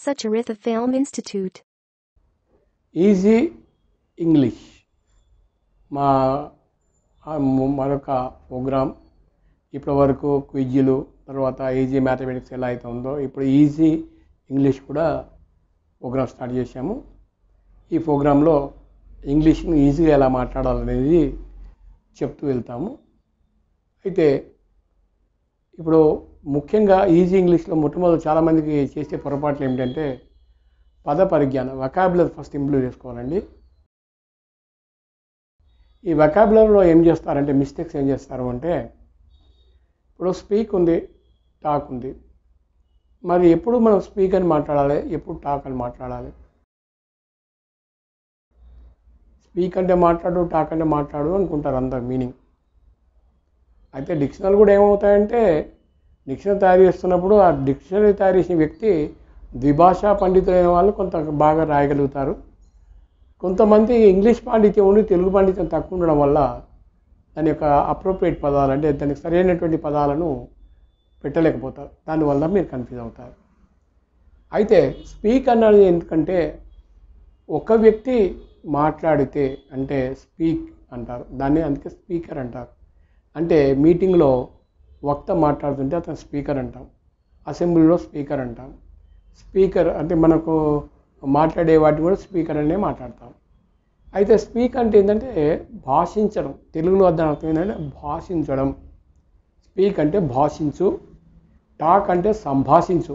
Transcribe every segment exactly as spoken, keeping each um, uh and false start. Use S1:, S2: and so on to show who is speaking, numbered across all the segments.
S1: Sucharitha Film Institute.
S2: Easy English మా మరొక programme. ఇప్పటి వరకు క్విజ్లు, తర్వాత ఈజీ మ్యాథమెటిక్స్ ఎలా అయితే ఉందో ఇప్పుడు ఈజీ ఇంగ్లీష్ కూడా ప్రోగ్రామ్ స్టార్ట్ చేశాము. ఈ ప్రోగ్రాంలో ఇంగ్లీష్ని ఈజీగా ఎలా మాట్లాడాలనేది చెప్తూ వెళ్తాము. అయితే ఇప్పుడు ముఖ్యంగా ఈజీ ఇంగ్లీష్లో మొట్టమొదటి చాలామందికి చేసే పొరపాట్లు ఏమిటంటే పద పరిజ్ఞానం, వొకాబులరీ ఫస్ట్ ఇంప్రూవ్ చేసుకోవాలండి. ఈ వొకాబులరీలో ఏం చేస్తారంటే మిస్టేక్స్ ఏం చేస్తారు అంటే, ఇప్పుడు స్పీక్ ఉంది, టాక్ ఉంది. మరి ఎప్పుడు మనం స్పీక్ అని మాట్లాడాలి, ఎప్పుడు టాక్ అని మాట్లాడాలి? స్పీక్ అంటే మాట్లాడు, టాక్ అంటే మాట్లాడు అనుకుంటారు అందరు మీనింగ్. అయితే డిక్షనరీ కూడా ఏమవుతాయంటే, డిక్షనరీ తయారు చేస్తున్నప్పుడు ఆ డిక్షనరీ తయారు చేసిన వ్యక్తి ద్విభాషా పండితులైన వాళ్ళు కొంత బాగా రాయగలుగుతారు. కొంతమంది ఇంగ్లీష్ పాండిత్యం ఉండి తెలుగు పాండిత్యం తక్కువ ఉండడం వల్ల దాని యొక్క అప్రోప్రియేట్ పదాలు అంటే దానికి సరైనటువంటి పదాలను పెట్టలేకపోతారు. దానివల్ల మీరు కన్ఫ్యూజ్ అవుతారు. అయితే స్పీక్ అన్నది ఎందుకంటే ఒక వ్యక్తి మాట్లాడితే అంటే స్పీక్ అంటారు, దాన్ని అందుకే స్పీకర్ అంటారు. అంటే మీటింగ్లో వక్త మాట్లాడుతుంటే అతను స్పీకర్ అంటాం, అసెంబ్లీలో స్పీకర్ అంటాం. స్పీకర్ అంటే మనకు మాట్లాడే వాటిని కూడా స్పీకర్ అనే మాట్లాడతాం. అయితే స్పీక్ అంటే ఏంటంటే భాషించడం, తెలుగులో దాని అర్థం ఏంటంటే భాషించడం. స్పీక్ అంటే భాషించు, టాక్ అంటే సంభాషించు.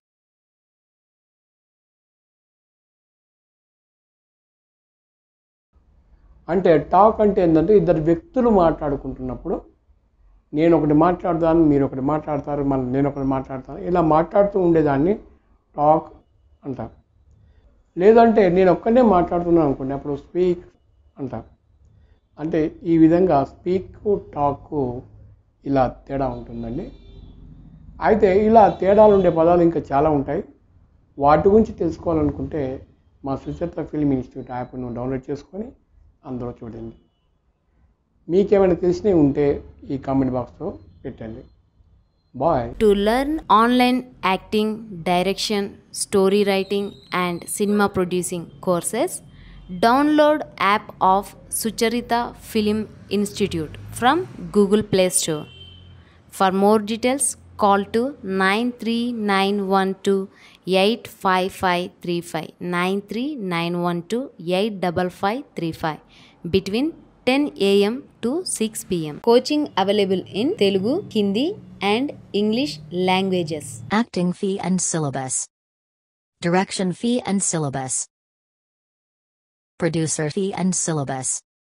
S2: అంటే టాక్ అంటే ఏంటంటే ఇద్దరు వ్యక్తులు మాట్లాడుకుంటున్నప్పుడు నేను ఒకటి మాట్లాడతాను, మీరు ఒకటి మాట్లాడతారు, మళ్ళీ నేను ఒకటి మాట్లాడతాను, ఇలా మాట్లాడుతూ ఉండేదాన్ని టాక్ అంటారు. లేదంటే నేను ఒక్కనే మాట్లాడుతున్నాను అనుకోండి, అప్పుడు స్పీక్ అంటారు. అంటే ఈ విధంగా స్పీక్ టాక్ ఇలా తేడా ఉంటుందండి. అయితే ఇలా తేడాలు ఉండే పదాలు ఇంకా చాలా ఉంటాయి. వాటి గురించి తెలుసుకోవాలనుకుంటే మా సుచరిత ఫిల్మ్ ఇన్స్టిట్యూట్ యాప్ను డౌన్లోడ్ చేసుకొని అందులో చూడండి. మీకేమైనా తెలిసినవి ఉంటే ఈ కామెంట్ బాక్స్లో పెట్టండి. Bye.
S3: To learn online acting, direction, story writing and cinema producing courses, download app of Sucharita Film Institute from Google Play Store. For more details, call to nine three nine one two eight five five three five, nine three nine one two eight five five three five between ten a m to six p m. Coaching available in Telugu, Hindi and English languages.
S4: Acting fee and syllabus. Direction fee and syllabus. Producer fee and syllabus.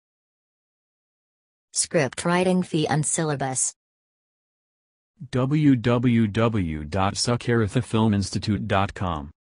S4: Script writing fee and syllabus.
S5: w w w dot sucharitha film institute dot com